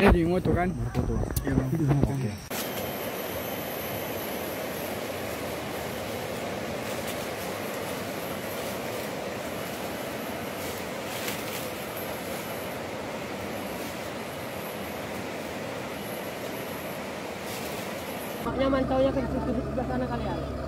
Ada di moto kan? Berfoto. Iya bang. Oke. Maknya mantaunya ke sebelah sana kalian.